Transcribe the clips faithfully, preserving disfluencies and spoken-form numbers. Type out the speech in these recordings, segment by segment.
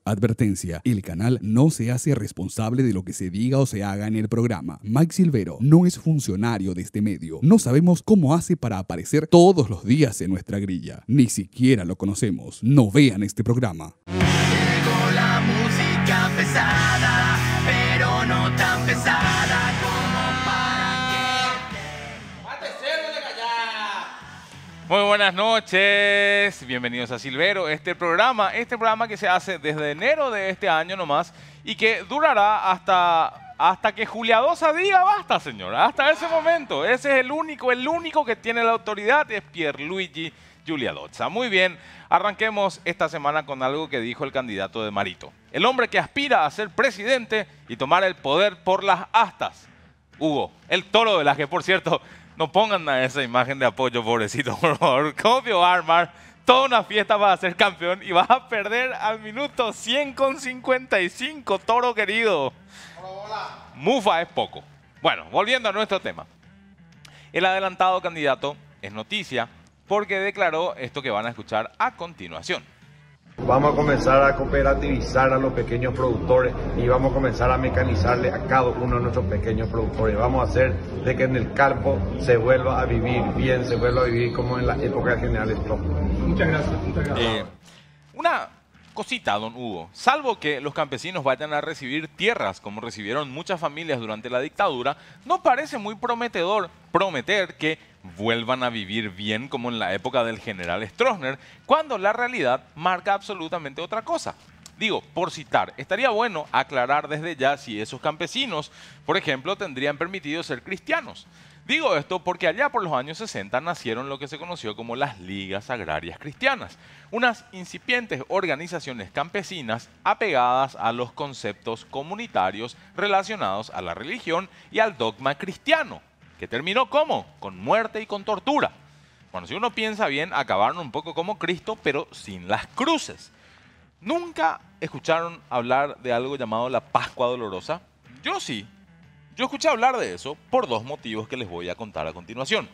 Advertencia: el canal no se hace responsable de lo que se diga o se haga en el programa. Mike Silvero no es funcionario de este medio. No sabemos cómo hace para aparecer todos los días en nuestra grilla. Ni siquiera lo conocemos. No vean este programa. Llegó la música pesada, pero no tan pesada como para que... ¡Mátese, no le callar! Muy buenas noches, bienvenidos a Silvero, este programa, este programa que se hace desde enero de este año nomás y que durará hasta, hasta que Juliadosa diga basta, señora, hasta ese momento. Ese es el único, el único que tiene la autoridad es Pierluigi Giuliadozza. Muy bien, arranquemos esta semana con algo que dijo el candidato de Marito. El hombre que aspira a ser presidente y tomar el poder por las astas. Hugo, el toro de las que, por cierto, no pongan a esa imagen de apoyo, pobrecito, por favor. ¿Cómo va a armar toda una fiesta para ser campeón y vas a perder al minuto cien con cincuenta y cinco, toro querido? Mufa es poco. Bueno, volviendo a nuestro tema. El adelantado candidato es noticia porque declaró esto que van a escuchar a continuación. Vamos a comenzar a cooperativizar a los pequeños productores y vamos a comenzar a mecanizarle a cada uno de nuestros pequeños productores. Vamos a hacer de que en el campo se vuelva a vivir bien, se vuelva a vivir como en la época de General Stroessner. Muchas gracias, muchas gracias. Eh, una cosita, don Hugo. Salvo que los campesinos vayan a recibir tierras, como recibieron muchas familias durante la dictadura, no parece muy prometedor prometer que vuelvan a vivir bien como en la época del general Stroessner, cuando la realidad marca absolutamente otra cosa. Digo, por citar, estaría bueno aclarar desde ya si esos campesinos, por ejemplo, tendrían permitido ser cristianos. Digo esto porque allá por los años sesenta nacieron lo que se conoció como las Ligas Agrarias Cristianas, unas incipientes organizaciones campesinas apegadas a los conceptos comunitarios relacionados a la religión y al dogma cristiano, que terminó ¿cómo? Con muerte y con tortura. Bueno, si uno piensa bien, acabaron un poco como Cristo, pero sin las cruces. ¿Nunca escucharon hablar de algo llamado la Pascua Dolorosa? Yo sí. Yo escuché hablar de eso por dos motivos que les voy a contar a continuación.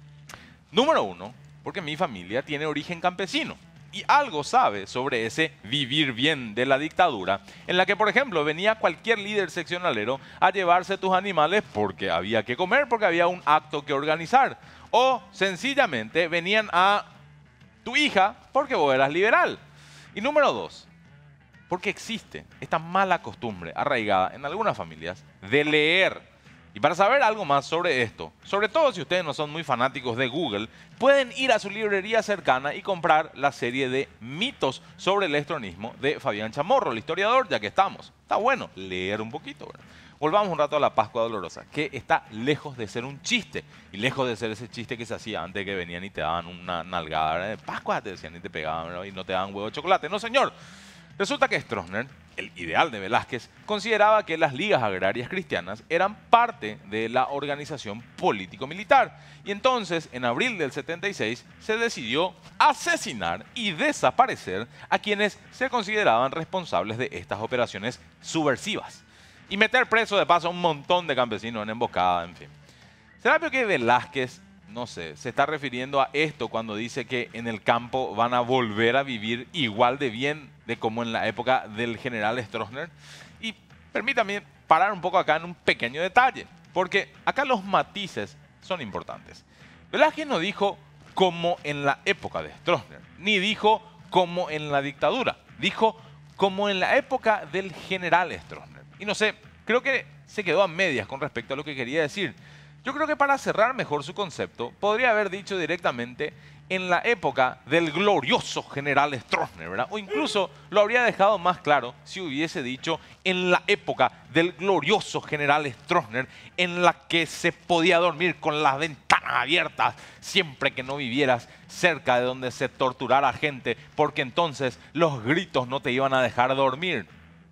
Número uno, porque mi familia tiene origen campesino y algo sabe sobre ese vivir bien de la dictadura, en la que, por ejemplo, venía cualquier líder seccionalero a llevarse tus animales porque había que comer, porque había un acto que organizar. O sencillamente venían a tu hija porque vos eras liberal. Y número dos, porque existe esta mala costumbre arraigada en algunas familias de leer. Y para saber algo más sobre esto, sobre todo si ustedes no son muy fanáticos de Google, pueden ir a su librería cercana y comprar la serie de mitos sobre el estronismo de Fabián Chamorro, el historiador, ya que estamos. Está bueno leer un poquito, ¿verdad? Volvamos un rato a la Pascua Dolorosa, que está lejos de ser un chiste y lejos de ser ese chiste que se hacía antes, que venían y te daban una nalgada, ¿verdad? Pascua te decían y te pegaban, ¿verdad? Y no te daban huevo de chocolate. No, señor. Resulta que Stroessner, el ideal de Velázquez, consideraba que las ligas agrarias cristianas eran parte de la organización político-militar. Y entonces, en abril del setenta y seis, se decidió asesinar y desaparecer a quienes se consideraban responsables de estas operaciones subversivas. Y meter preso de paso a un montón de campesinos en emboscada, en fin. ¿Será que Velázquez, no sé, se está refiriendo a esto cuando dice que en el campo van a volver a vivir igual de bien de como en la época del general Stroessner? Y permítame parar un poco acá en un pequeño detalle, porque acá los matices son importantes. Velázquez no dijo como en la época de Stroessner, ni dijo como en la dictadura, dijo como en la época del general Stroessner. Y no sé, creo que se quedó a medias con respecto a lo que quería decir. Yo creo que para cerrar mejor su concepto, podría haber dicho directamente en la época del glorioso general Stroessner, ¿verdad? O incluso lo habría dejado más claro si hubiese dicho en la época del glorioso general Stroessner, en la que se podía dormir con las ventanas abiertas siempre que no vivieras cerca de donde se torturara gente, porque entonces los gritos no te iban a dejar dormir.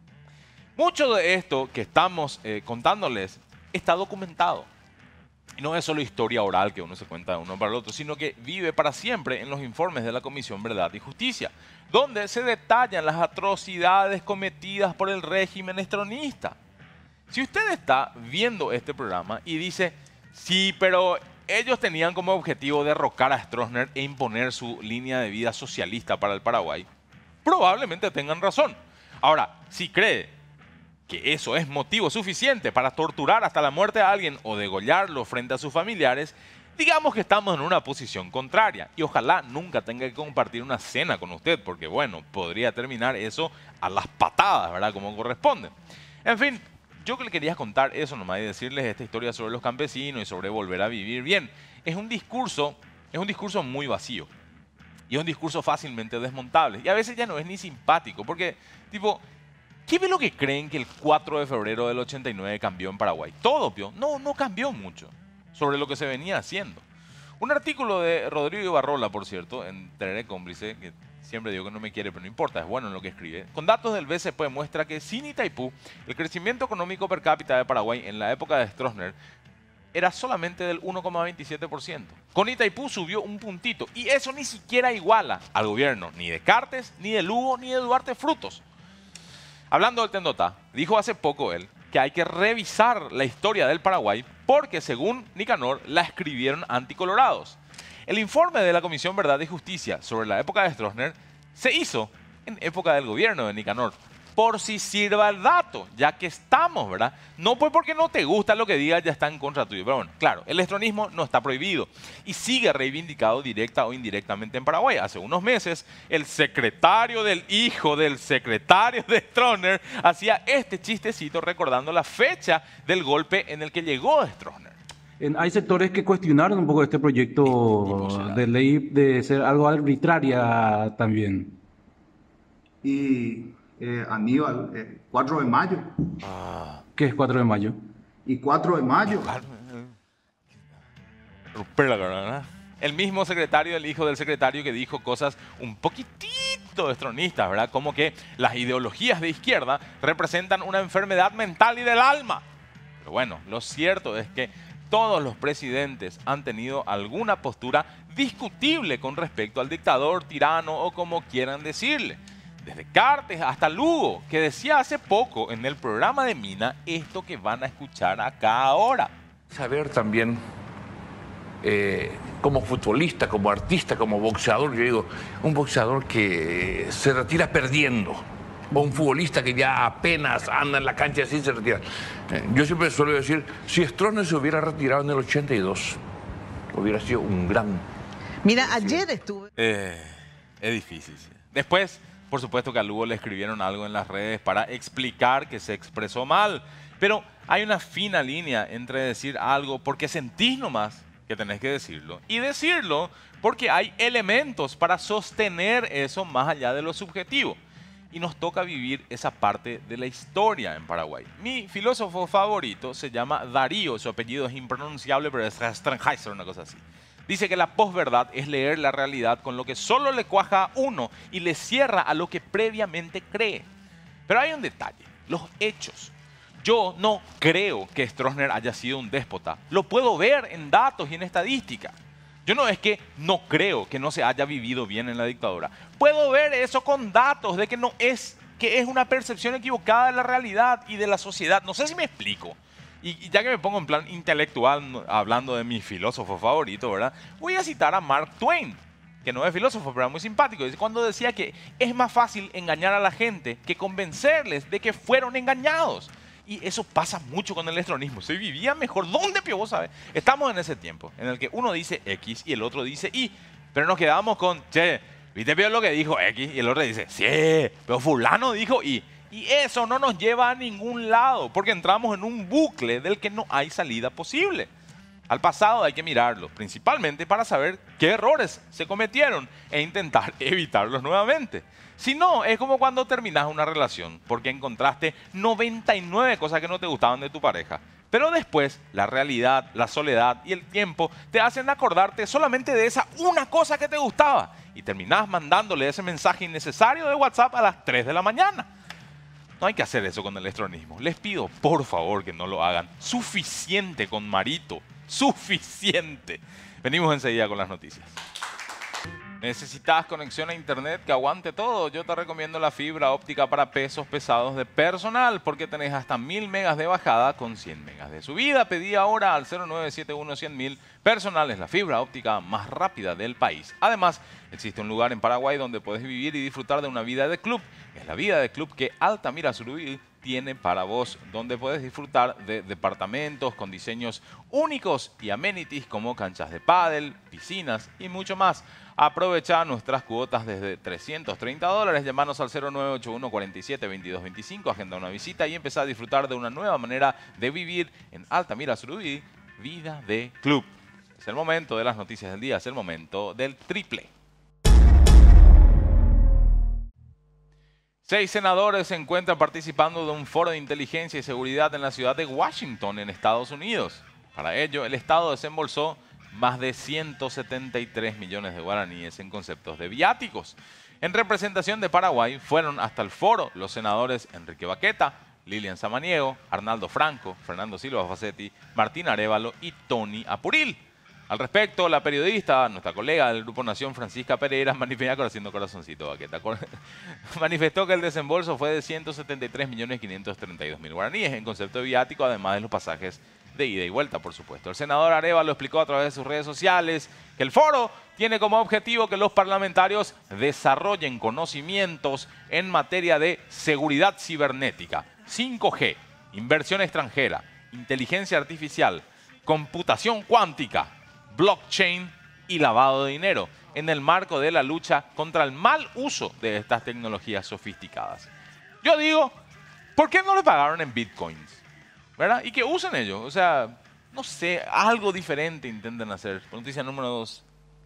Mucho de esto que estamos eh, contándoles está documentado. Y no es solo historia oral que uno se cuenta de uno para el otro, sino que vive para siempre en los informes de la Comisión Verdad y Justicia, donde se detallan las atrocidades cometidas por el régimen estronista. Si usted está viendo este programa y dice, sí, pero ellos tenían como objetivo derrocar a Stroessner e imponer su línea de vida socialista para el Paraguay, probablemente tengan razón. Ahora, si cree que eso es motivo suficiente para torturar hasta la muerte a alguien o degollarlo frente a sus familiares, digamos que estamos en una posición contraria y ojalá nunca tenga que compartir una cena con usted, porque bueno, podría terminar eso a las patadas, ¿verdad? Como corresponde. En fin, yo que le quería contar eso nomás y decirles esta historia sobre los campesinos y sobre volver a vivir bien. Es un discurso, es un discurso muy vacío y es un discurso fácilmente desmontable y a veces ya no es ni simpático, porque tipo, ¿qué ve lo que creen que el cuatro de febrero del ochenta y nueve cambió en Paraguay? Todo, pio. No, no cambió mucho sobre lo que se venía haciendo. Un artículo de Rodrigo Ibarrola, por cierto, en Tereré Cómplice, que siempre digo que no me quiere, pero no importa, es bueno en lo que escribe. Con datos del B C P muestra que sin Itaipú, el crecimiento económico per cápita de Paraguay en la época de Stroessner era solamente del uno coma veintisiete por ciento. Con Itaipú subió un puntito y eso ni siquiera iguala al gobierno ni de Cartes, ni de Lugo, ni de Duarte Frutos. Hablando del Tendotá, dijo hace poco él que hay que revisar la historia del Paraguay porque, según Nicanor, la escribieron anticolorados. El informe de la Comisión Verdad y Justicia sobre la época de Stroessner se hizo en época del gobierno de Nicanor. Por si sirva el dato, ya que estamos, ¿verdad? No pues porque no te gusta lo que digas, ya está en contra tuyo. Pero bueno, claro, el estronismo no está prohibido y sigue reivindicado directa o indirectamente en Paraguay. Hace unos meses, el secretario del hijo del secretario de Stroessner hacía este chistecito recordando la fecha del golpe en el que llegó Stroessner. En- Hay sectores que cuestionaron un poco este proyecto de ley de ser algo arbitraria también. Y eh, Aníbal, eh, cuatro de mayo. ¿Qué es cuatro de mayo? Y cuatro de mayo. Romper la cara, ¿verdad? El mismo secretario del hijo del secretario que dijo cosas un poquitito estronistas, ¿verdad? Como que las ideologías de izquierda representan una enfermedad mental y del alma. Pero bueno, lo cierto es que todos los presidentes han tenido alguna postura discutible con respecto al dictador, tirano o como quieran decirle. Desde Cartes hasta Lugo, que decía hace poco en el programa de Mina esto que van a escuchar acá ahora. Saber también, eh, como futbolista, como artista, como boxeador, yo digo, un boxeador que se retira perdiendo, o un futbolista que ya apenas anda en la cancha así se retira. Eh, yo siempre suelo decir, si Stroessner se hubiera retirado en el ochenta y dos, hubiera sido un gran... Mira, ayer estuve... Eh, es difícil, sí. Después, por supuesto que a Lugo le escribieron algo en las redes para explicar que se expresó mal. Pero hay una fina línea entre decir algo porque sentís nomás que tenés que decirlo y decirlo porque hay elementos para sostener eso más allá de lo subjetivo. Y nos toca vivir esa parte de la historia en Paraguay. Mi filósofo favorito se llama Darío, su apellido es impronunciable, pero es Strenheiser, una cosa así. Dice que la posverdad es leer la realidad con lo que solo le cuaja a uno y le cierra a lo que previamente cree. Pero hay un detalle, los hechos. Yo no creo que Stroessner haya sido un déspota. Lo puedo ver en datos y en estadística. Yo no es que no creo que no se haya vivido bien en la dictadura. Puedo ver eso con datos de que no es, que es una percepción equivocada de la realidad y de la sociedad. No sé si me explico. Y ya que me pongo en plan intelectual hablando de mi filósofo favorito, ¿verdad? Voy a citar a Mark Twain, que no es filósofo, pero era muy simpático. Dice, cuando decía que es más fácil engañar a la gente que convencerles de que fueron engañados. Y eso pasa mucho con el estronismo. Se vivía mejor. ¿Dónde, pio? Vos sabés. Estamos en ese tiempo en el que uno dice X y el otro dice Y. Pero nos quedamos con, che, ¿viste, pio, lo que dijo X? Y el otro dice, sí, pero fulano dijo Y. Y eso no nos lleva a ningún lado, porque entramos en un bucle del que no hay salida posible. Al pasado hay que mirarlo, principalmente para saber qué errores se cometieron e intentar evitarlos nuevamente. Si no, es como cuando terminas una relación, porque encontraste noventa y nueve cosas que no te gustaban de tu pareja. Pero después, la realidad, la soledad y el tiempo te hacen acordarte solamente de esa una cosa que te gustaba. Y terminás mandándole ese mensaje innecesario de WhatsApp a las tres de la mañana. No hay que hacer eso con el estronismo. Les pido, por favor, que no lo hagan. Suficiente con Marito. Suficiente. Venimos enseguida con las noticias. ¿Necesitas conexión a internet que aguante todo? Yo te recomiendo la fibra óptica para pesos pesados de Personal, porque tenés hasta mil megas de bajada con cien megas de subida. Pedí ahora al cero nueve siete uno cien mil. Personal es la fibra óptica más rápida del país. Además, existe un lugar en Paraguay donde puedes vivir y disfrutar de una vida de club. Es la vida de club que Altamira Surubí tiene para vos, donde puedes disfrutar de departamentos con diseños únicos y amenities como canchas de pádel, piscinas y mucho más. Aprovecha nuestras cuotas desde trescientos treinta dólares. Llamanos al cero nueve ocho uno cuatro siete veintidós veinticinco, agenda una visita y empezá a disfrutar de una nueva manera de vivir en Altamira Surubí, vida de club. Es el momento de las noticias del día, es el momento del triple. Seis senadores se encuentran participando de un foro de inteligencia y seguridad en la ciudad de Washington, en Estados Unidos. Para ello, el Estado desembolsó más de ciento setenta y tres millones de guaraníes en conceptos de viáticos. En representación de Paraguay, fueron hasta el foro los senadores Enrique Baqueta, Lilian Samaniego, Arnaldo Franco, Fernando Silva Facetti, Martín Arévalo y Tony Apuril. Al respecto, la periodista, nuestra colega del Grupo Nación, Francisca Pereira, manifestó, haciendo corazoncito, Baqueta, manifestó que el desembolso fue de ciento setenta y tres millones quinientos treinta y dos mil guaraníes en concepto de viático, además de los pasajes de ida y vuelta, por supuesto. El senador Arévalo explicó a través de sus redes sociales que el foro tiene como objetivo que los parlamentarios desarrollen conocimientos en materia de seguridad cibernética, cinco G, inversión extranjera, inteligencia artificial, computación cuántica, blockchain y lavado de dinero, en el marco de la lucha contra el mal uso de estas tecnologías sofisticadas. Yo digo, ¿por qué no le pagaron en bitcoins? ¿Verdad? Y que usen ellos. O sea, no sé, algo diferente intenten hacer. Noticia número dos.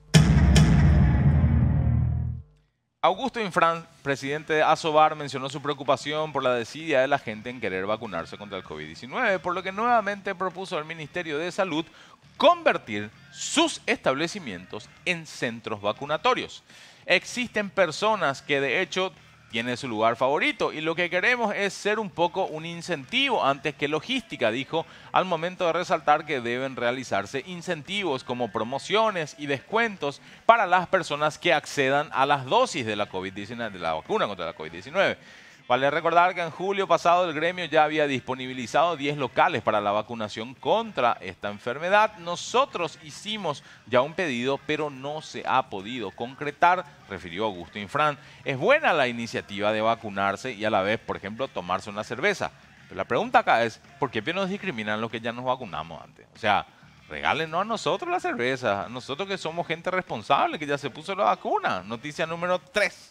Augusto Infran, presidente de Asobar, mencionó su preocupación por la desidia de la gente en querer vacunarse contra el COVID diecinueve, por lo que nuevamente propuso al Ministerio de Salud convertir sus establecimientos en centros vacunatorios. Existen personas que de hecho tienen su lugar favorito y lo que queremos es ser un poco un incentivo antes que logística, dijo, al momento de resaltar que deben realizarse incentivos como promociones y descuentos para las personas que accedan a las dosis de la COVID diecinueve, de la vacuna contra la COVID diecinueve. Vale recordar que en julio pasado el gremio ya había disponibilizado diez locales para la vacunación contra esta enfermedad. Nosotros hicimos ya un pedido, pero no se ha podido concretar, refirió Augusto Infran. Es buena la iniciativa de vacunarse y a la vez, por ejemplo, tomarse una cerveza. Pero la pregunta acá es, ¿por qué nos discriminan los que ya nos vacunamos antes? O sea, regálenos a nosotros la cerveza, a nosotros que somos gente responsable, que ya se puso la vacuna. Noticia número tres.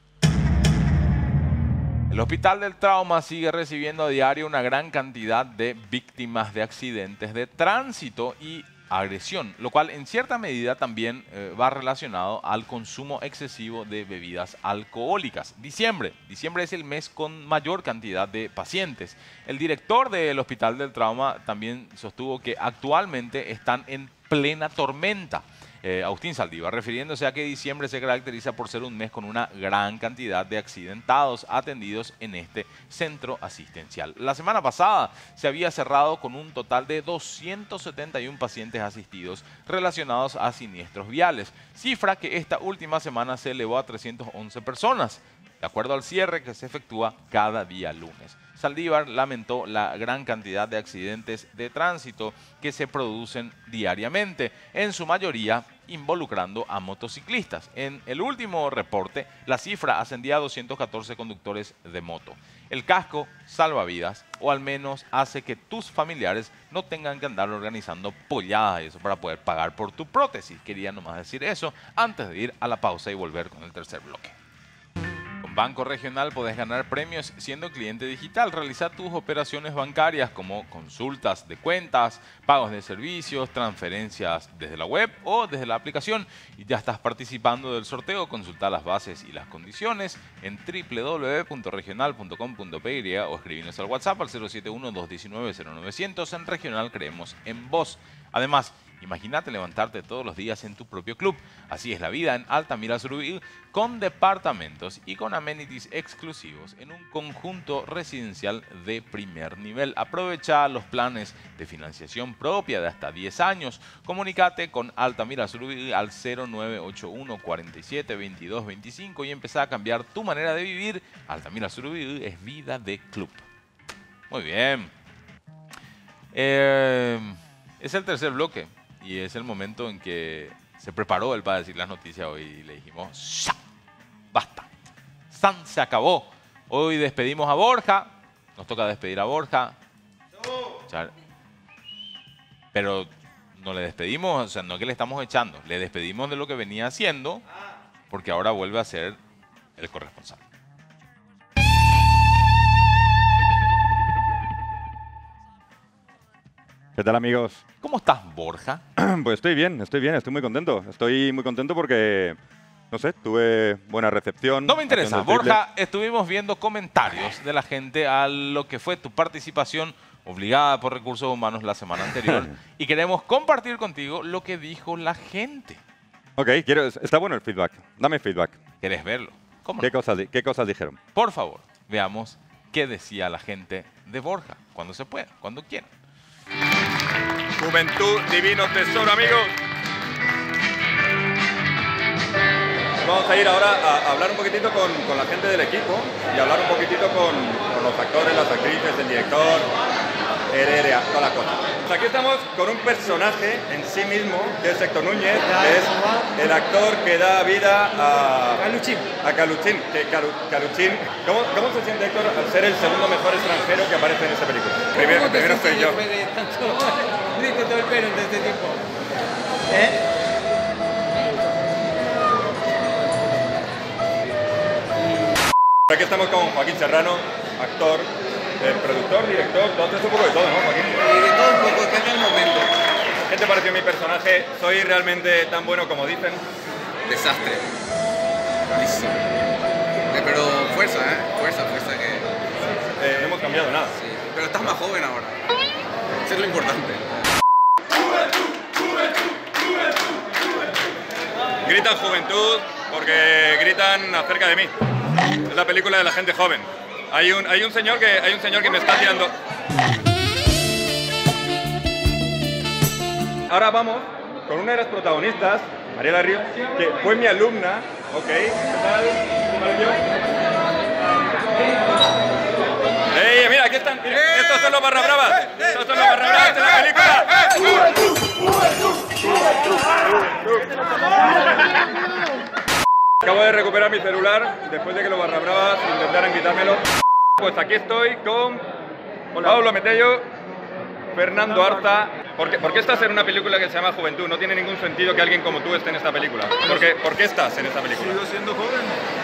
El Hospital del Trauma sigue recibiendo a diario una gran cantidad de víctimas de accidentes de tránsito y agresión, lo cual en cierta medida también eh, va relacionado al consumo excesivo de bebidas alcohólicas. Diciembre, diciembre es el mes con mayor cantidad de pacientes. El director del Hospital del Trauma también sostuvo que actualmente están en plena tormenta. Eh, Agustín Saldívar, refiriéndose a que diciembre se caracteriza por ser un mes con una gran cantidad de accidentados atendidos en este centro asistencial. La semana pasada se había cerrado con un total de doscientos setenta y uno pacientes asistidos relacionados a siniestros viales, cifra que esta última semana se elevó a trescientas once personas, de acuerdo al cierre que se efectúa cada día lunes. Saldívar lamentó la gran cantidad de accidentes de tránsito que se producen diariamente, en su mayoría involucrando a motociclistas. En el último reporte, la cifra ascendía a doscientos catorce conductores de moto. El casco salva vidas, o al menos hace que tus familiares no tengan que andar organizando polladas y eso para poder pagar por tu prótesis. Quería nomás decir eso antes de ir a la pausa y volver con el tercer bloque. Banco Regional podés ganar premios siendo cliente digital. Realiza tus operaciones bancarias como consultas de cuentas, pagos de servicios, transferencias desde la web o desde la aplicación. Y ya estás participando del sorteo. Consulta las bases y las condiciones en w w w punto regional punto com punto p y o escribinos al WhatsApp al cero siete uno dos uno nueve cero nueve cero cero. En Regional creemos en vos. Además, Imagínate levantarte todos los días en tu propio club. Así es la vida en Altamira Surubí, con departamentos y con amenities exclusivos en un conjunto residencial de primer nivel. Aprovecha los planes de financiación propia de hasta diez años. Comunícate con Altamira Surubí al cero nueve ocho uno, cuatro siete, veintidós veinticinco y empezá a cambiar tu manera de vivir. Altamira Surubí es vida de club. Muy bien. Eh, es el tercer bloque. Y es el momento en que se preparó él para decir las noticias hoy y le dijimos, ¡ya! ¡Basta! ¡San! Se acabó. Hoy despedimos a Borja. Nos toca despedir a Borja. Char. Pero no le despedimos, o sea, no que le estamos echando. Le despedimos de lo que venía haciendo porque ahora vuelve a ser el corresponsal. ¿Qué tal, amigos? ¿Cómo estás, Borja? Pues estoy bien, estoy bien, estoy muy contento. Estoy muy contento porque, no sé, tuve buena recepción. No me interesa, Borja, estuvimos viendo comentarios de la gente a lo que fue tu participación obligada por Recursos Humanos la semana anterior y queremos compartir contigo lo que dijo la gente. Ok, quiero, está bueno el feedback. Dame feedback. ¿Querés verlo? ¿Cómo ¿Qué, no? cosas, di- ¿Qué cosas dijeron? Por favor, veamos qué decía la gente de Borja, cuando se pueda, cuando quiera. Juventud, divino tesoro, amigos. Vamos a ir ahora a hablar un poquitito con, con la gente del equipo y hablar un poquitito con, con los actores, las actrices, el director, R R A, toda la cosa. Pues aquí estamos con un personaje en sí mismo, que es Héctor Núñez, que es el actor que da vida a Caluchín. A Caluchín, que Calu, Caluchín. ¿Cómo, ¿Cómo se siente Héctor al ser el segundo mejor extranjero que aparece en esta película? Primero, primero soy yo. Viste todo el pelo de este tipo. ¿Eh? Aquí estamos con Joaquín Serrano, actor, eh, productor, director, todo esto un poco de todo, ¿no, Joaquín? Y de todo un poco, depende del momento. ¿Qué te pareció mi personaje? ¿Soy realmente tan bueno como dicen? Desastre. Malísimo. Eh, pero fuerza, ¿eh? Fuerza, fuerza que... Eh, no hemos cambiado nada. Sí. Pero estás más joven ahora. Eso es lo importante. Gritan juventud porque gritan acerca de mí. Es la película de la gente joven. Hay un, hay un, señor, que, hay un señor que me está tirando... Ahora vamos con una de las protagonistas, Mariela Ríos, que fue mi alumna. Ok, ¿qué tal? ¿Qué pareció? ¡Ey, mira, aquí están! Mira, estos son los barra bravas. Estos son los barra bravas de la película. Acabo de recuperar mi celular después de que los barra bravas intentaran quitármelo. Pues aquí estoy con Pablo Metello, Fernando Arza. ¿Por qué, ¿Por qué estás en una película que se llama Juventud? No tiene ningún sentido que alguien como tú esté en esta película. ¿Por qué, ¿por qué estás en esta película? Sigo siendo joven.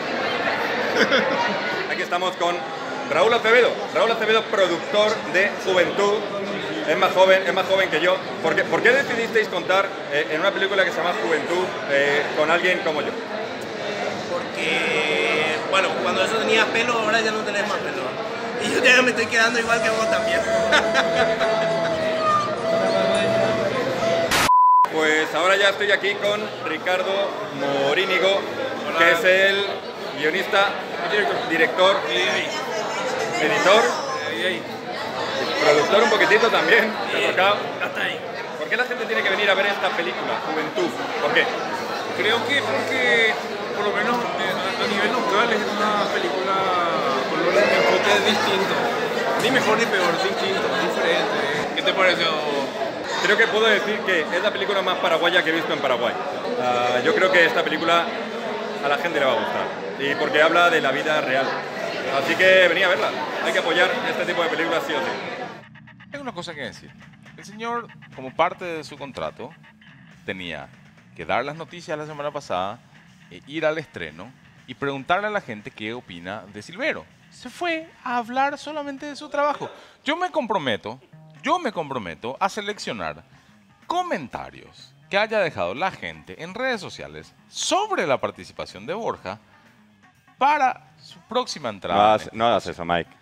Aquí estamos con Raúl Acevedo. Raúl Acevedo, productor de Juventud. Es más joven, es más joven que yo. ¿Por qué, ¿por qué decidisteis contar eh, en una película que se llama Juventud eh, con alguien como yo? Porque, bueno, cuando eso tenía pelo, ahora ya no tenés más pelo. Y yo ya me estoy quedando igual que vos también. Pues ahora ya estoy aquí con Ricardo Morínigo, que es el guionista, director, editor, productor un poquitito también. Hasta ahí. ¿Por qué la gente tiene que venir a ver esta película, Juventud? ¿Por qué? Creo que porque, por lo menos eh, a nivel local, es una película con un enfoque distinto. Ni mejor ni peor, distinto, diferente. ¿Qué te pareció? Creo que puedo decir que es la película más paraguaya que he visto en Paraguay. Uh, yo creo que esta película a la gente le va a gustar. Y porque habla de la vida real. Así que venía a verla. Hay que apoyar este tipo de películas sí o sí. Hay una cosa que decir. El señor, como parte de su contrato, tenía que dar las noticias la semana pasada, e ir al estreno y preguntarle a la gente qué opina de Silvero. Se fue a hablar solamente de su trabajo. Yo me comprometo, yo me comprometo a seleccionar comentarios que haya dejado la gente en redes sociales sobre la participación de Borja para su próxima entrada. No hagas, no hagas eso, Mike.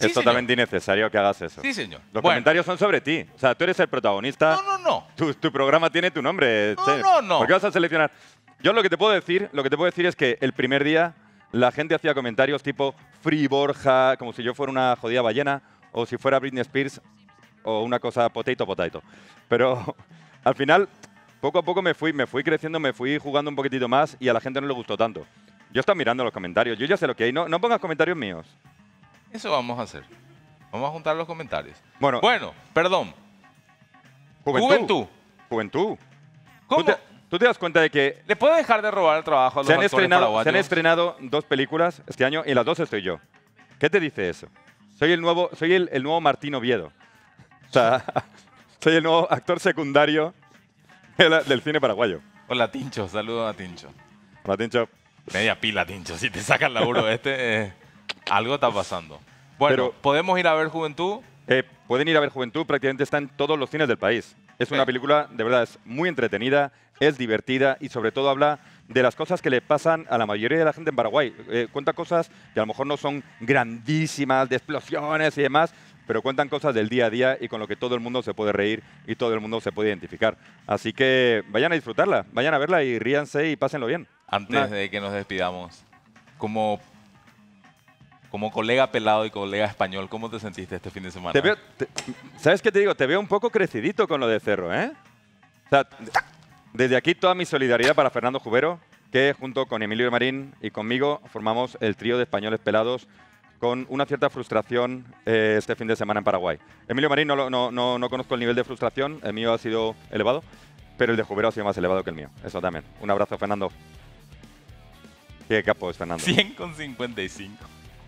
Sí, es totalmente innecesario que hagas eso. Sí, señor. Los Bueno. comentarios son sobre ti. O sea, tú eres el protagonista. No, no, no. Tu, tu programa tiene tu nombre. No, Che. no, no. ¿Por qué vas a seleccionar? Yo lo que te puedo decir, lo que te puedo decir es que el primer día la gente hacía comentarios tipo Free Borja, como si yo fuera una jodida ballena, o si fuera Britney Spears, o una cosa potato, potato. Pero al final, poco a poco me fui, me fui creciendo, me fui jugando un poquitito más y a la gente no le gustó tanto. Yo estaba mirando los comentarios, yo ya sé lo que hay. No, no pongas comentarios míos. Eso vamos a hacer. Vamos a juntar los comentarios. Bueno, Bueno, perdón. Juventud. Juventud. Juventud. ¿Cómo? ¿Tú te, tú te das cuenta de que ¿Le puede dejar de robar el trabajo a los se han, actores estrenado, paraguayos? se han estrenado dos películas este año y en las dos estoy yo? ¿Qué te dice eso? Soy el nuevo, soy el, el nuevo Martín Oviedo. O sea, soy el nuevo actor secundario de la- del cine paraguayo. Hola, Tincho. Saludos a Tincho. Hola, Tincho. Media pila, Tincho. Si te sacan laburo este, eh, algo está pasando. Bueno, Pero- ¿podemos ir a ver Juventud? Eh, pueden ir a ver Juventud, prácticamente está en todos los cines del país. Es una Sí. película, de verdad, es muy entretenida, es divertida y sobre todo habla de las cosas que le pasan a la mayoría de la gente en Paraguay. Eh, cuenta cosas que a lo mejor no son grandísimas, de explosiones y demás, pero cuentan cosas del día a día y con lo que todo el mundo se puede reír y todo el mundo se puede identificar. Así que vayan a disfrutarla, vayan a verla y ríanse y pásenlo bien. Antes Una- de que nos despidamos, como, como colega pelado y colega español, ¿cómo te sentiste este fin de semana? Te veo, te- ¿Sabes qué te digo? Te veo un poco crecidito con lo de Cerro, ¿eh? O sea, desde aquí toda mi solidaridad para Fernando Jubero, que junto con Emilio Marín y conmigo formamos el trío de españoles pelados con una cierta frustración eh, este fin de semana en Paraguay. Emilio Marín no, lo- no, no, no conozco el nivel de frustración, el mío ha sido elevado, pero el de Jubero ha sido más elevado que el mío, eso también. Un abrazo, Fernando. Qué capo es Fernando. cien con cincuenta y cinco.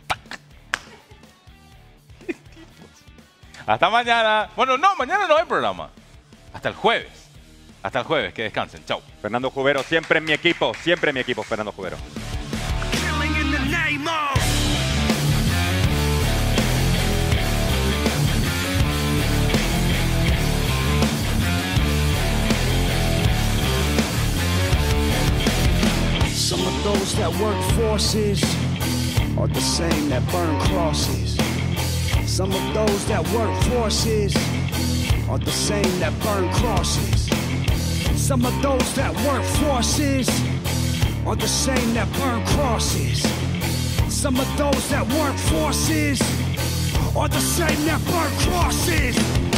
Hasta mañana. Bueno, no, mañana no hay programa. Hasta el jueves. Hasta el jueves. Que descansen. Chau. Fernando Jubero, siempre en mi equipo, siempre en mi equipo, Fernando Jubero. Killing in the name of. Some of those that work forces are the same that burn crosses. Some of those that work forces are the same that burn crosses. Some of those that work forces are the same that burn crosses. Some of those that work forces are the same that burn crosses.